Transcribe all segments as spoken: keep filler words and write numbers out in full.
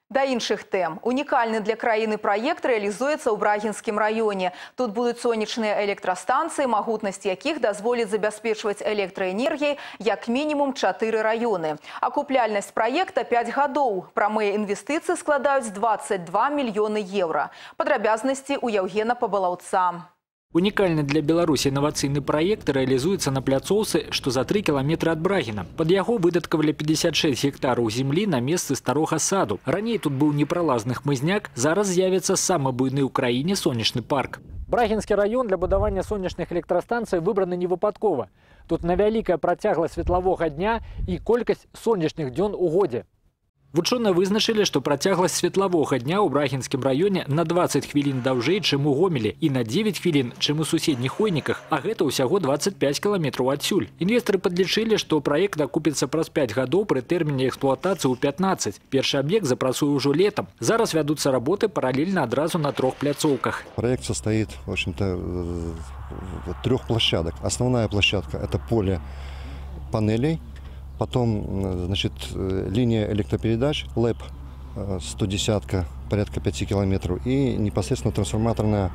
Да іншых тэм. Унікальны для краіны праект рэалізуецца ў Брагінскім раёне. Тут будуць сонечныя электрастанцыі, магутнасць якіх дазволіць забяспечваць электраэнергіяй як мінімум чатыры раёны. Акупляльнасць праекта пяць гадоў. Прамыя інвестыцыі складаюць дваццаць два мільёны еўра. Падрабязнасці ў Яўгена Пабалаўца. Унікальны для Беларусі інавацыйны праект рэалізуецца на пляцоўцы, што за тры кіламетры ад Брагіна. Пад яго выдаткавалі пятьдесят шесть гектараў землі на месцы старога саду. Раней тут быў непралазны хмызняк, зараз з'явіцца самы буйны ў краіне сонечны парк. Брагінскі раён для будавання сонечных электрастанцый выбраны невыпадкова. Тут невялікая працягласць светлавога дня і колькасць сонечных дзён у годзе. Вучоныя вызначылі, што працягласць светлавога дня ў Брагінскім раёне на дваццаць хвілін даўжэй, чым у Гомелі, і на дзевяць хвілін, чым у суседніх Хойніках, а гэта ўсяго дваццаць пяць кіламетраў адсюль. Інвестары падлічылі, што праект акупіцца праз пяць гадоў пры тэрміне эксплуатацыі ў пятнаццаць. Першы аб'ект запрацуе ўжо летом. Зараз вядуцца работы параллельна адразу на трох пляцоўках. Проект состоит, в общем-то, трех площадок. Основная площадка – это поле панелей. Потом, значит, линия электропередач ЛЭП сто десять, порядка пяти километров, и непосредственно трансформаторная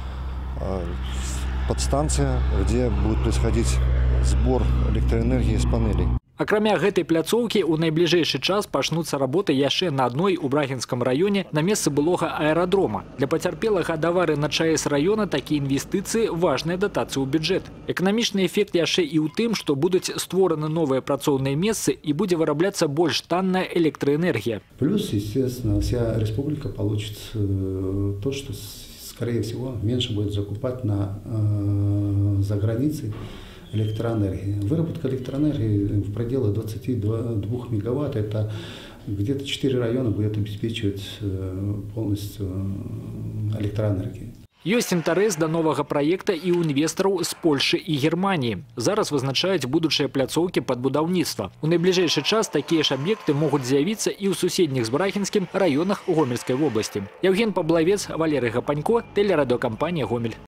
подстанция, где будет происходить сбор электроэнергии с панелей. Акрамя гэтай пляцоўкі, у найбліжэйшы час пачнуцца работы яшчэ на адной у Брагінскім раёне на месцы былога аэрадрома. Для пацярпелага ад аварыі на ЧАЭС раёна такія інвестыцыі важная датацыя ў бюджэт. Эканамічны эфект яшчэ і ў тым, што будуць створаны новыя працоўныя месцы і будзе вырабляцца больш танная электраэнергія. Плюс, естественно, вся республика получит то, что, скорее всего, меньше будет закупать на, э, за границей электроэнергии. Выработка электроэнергии в пределах двадцати двух мегаватт, это где-то четыре района будет обеспечивать полностью электроэнергией. Ёсць інтарэс да новага праекта і ў інвестараў з Польшы і Германіі. Зараз вызначаюць будучыя пляцоўкі пад будаўніцтва. У найбліжэйшы час такія ж аб'екты могуць з'явіцца і ў суседніх з Брагінскім раёнах Гомельскай вобласці. Яўген Паблавец, Валерый Гапанько, тэлерадыёкампанія «Гомель».